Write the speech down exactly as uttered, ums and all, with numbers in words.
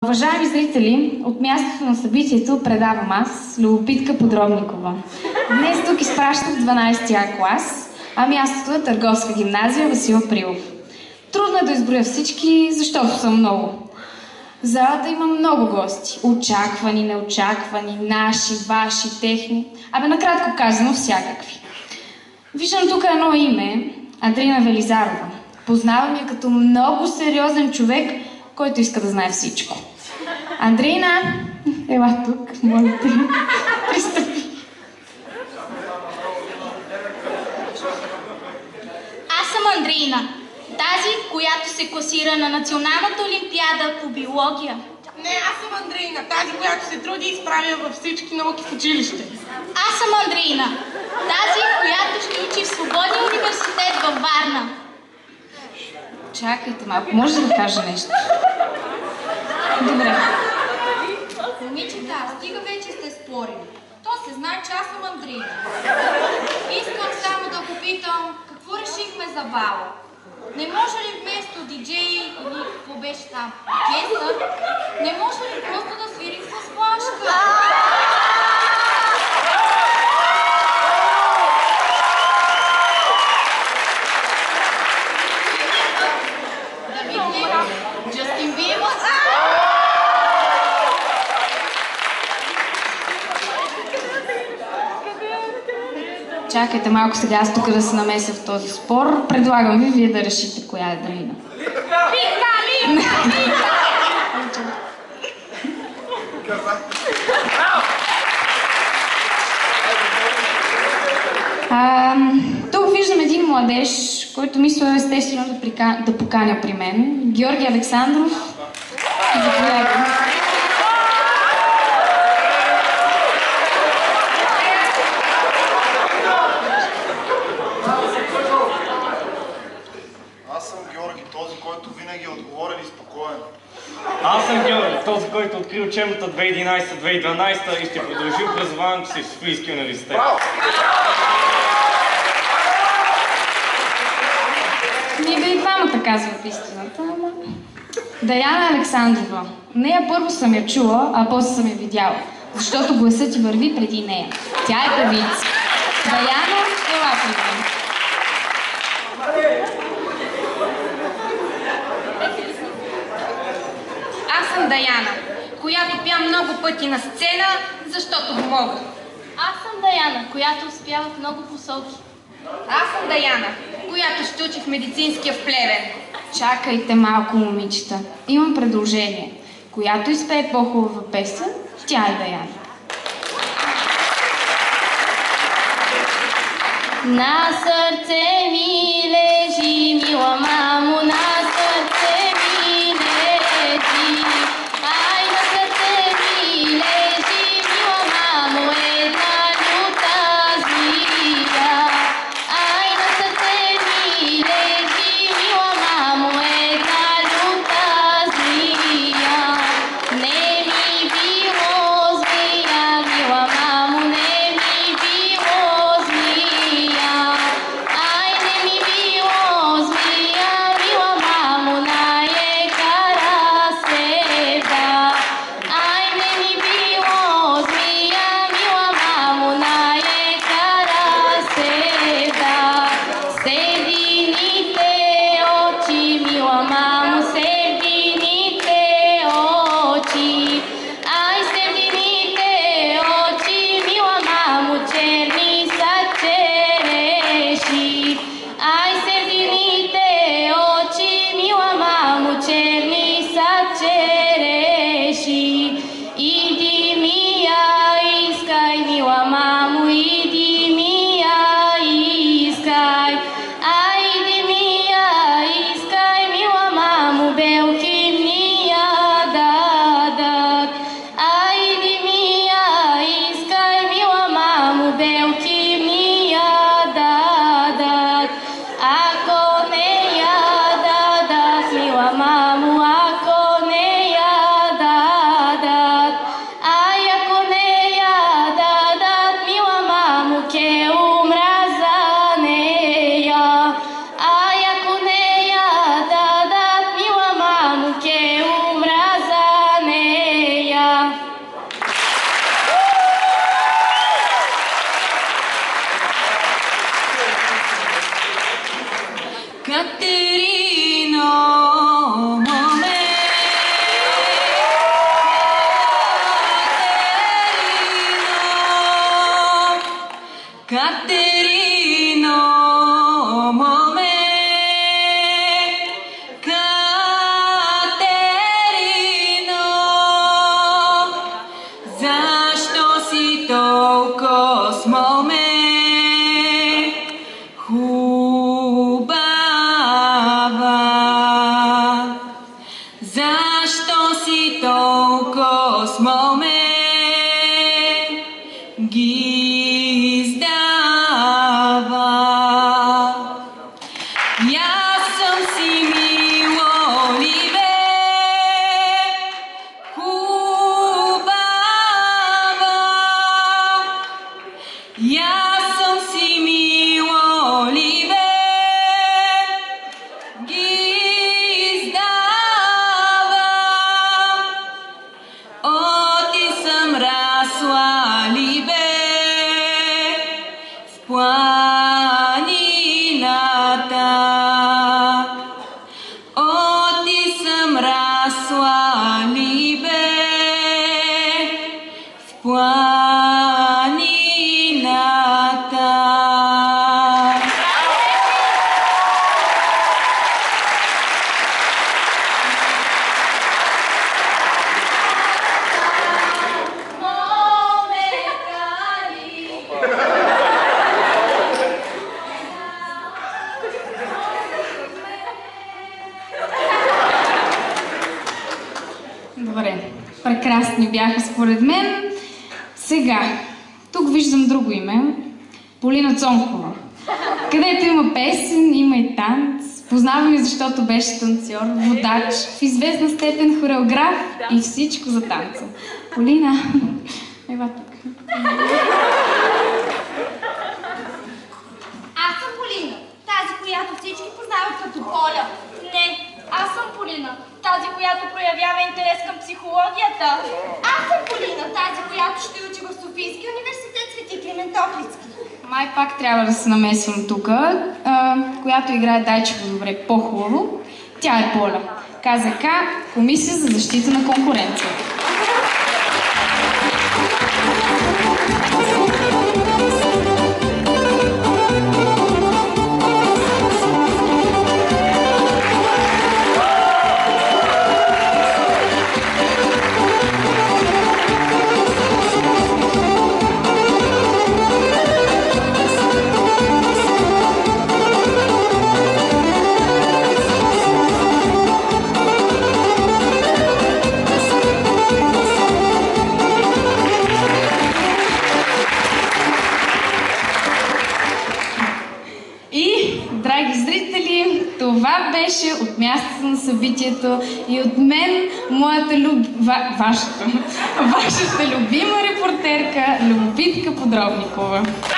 Уважаеми зрители, от мястото на събитието предавам аз, Любопитка Подробникова. Днес тук изпращам дванайсети А клас, а мястото е Търговска гимназия Васил Априлов. Трудно е да изброя всички, защото са много. В залата има много гости. Очаквани, неочаквани, наши, ваши, техни. Абе, накратко казано, всякакви. Виждам тук едно име, Андрина Велизарова. Познавам я като много сериозен човек, който иска да знае всичко. Андрина, ела тук, моля те, пристъпи. Аз съм Андрина, тази, която се класира на Националната олимпиада по биология. Не, аз съм Андрина, тази, която се труди и справя във всички науки в училище. Аз съм Андрина, тази, която ще учи в Свободния университет във Варна. Чакайте малко, може да кажа нещо? Добре. Момичета, стига вече сте спорили. То се знае, че аз съм Андрина. Искам само да попитам, какво решихме за бала? Не може ли вместо диджей или какво беше там, оркестър, не може ли просто да свирим с флашка? Да видим Джастин Бибър. Чакайте малко сега аз тук да се намеся в този спор. Предлагам ви вие да решите коя е Дрина. Вика, вика, вика! А, тук виждам един младеж, който мисля естествено да, прика... да поканя при мен. Георги Александров. Заповядайте. Аз съм Георги, този, който винаги е отговорен и спокоен. Аз съм Георги, този, който откри учебната две хиляди и единадесета - две хиляди и дванадесета и ще продължи образованието си в Софийския университет. Ние бе и двамата казват истината, ама... Даяна Александрова. Нея първо съм я чула, а после съм я видяла, защото гласът ти върви преди нея. Тя е певица. Даяна, ела при мен. Аз съм Даяна, която пя много пъти на сцена, защото го мога. Аз съм Даяна, която успява в много посоки. Аз съм Даяна, която ще учи в медицинския в Плевен. Чакайте малко, момичета. Имам предложение. Която изпее по-хубава песен, тя е Даяна. На сърце ми лежи, мила мамо, на сърце ми лежи. Ай, на сърце ми лежи, мила мамо, една люта змия. Ай, на сърце ми лежи, мила мамо, една люта змия. Не ми било змия, мила мамо, не ми било змия. Ай, не ми било змия, мила мамо. Катерино, моме, Катерино, защо си толкова с моме хубава? Защо си толкова с моме гиздава? И аз съм си мило либе, хубава. И аз съм си мило либе, гиздава. О, ти съм расла либе в планината. О, ти съм расла либе в планината. Добре, прекрасни бяха според мен. Сега, тук виждам друго име. Полина Цонкова. Където има песен, има и танц. Познавам я, защото беше танцор, водач, в известна степен хореограф и всичко за танца. Полина, ева тук. Аз съм Полина, тази, която всички познават като Поля. Не, аз съм Полина, тази, която проявява интерес към психологията. Аз съм Полина, тази, която ще учи в Софийския университет Свети Климент Охридски. Май пак трябва да се намесвам тук, която играе Дайчево добре, по-хубаво. Тя е Поля. КЗК, Комисия за защита на конкуренция. Драги зрители, това беше от мястото на събитието и от мен, моята люб... Ва... вашата, вашата любима репортерка Любопитка Подробникова.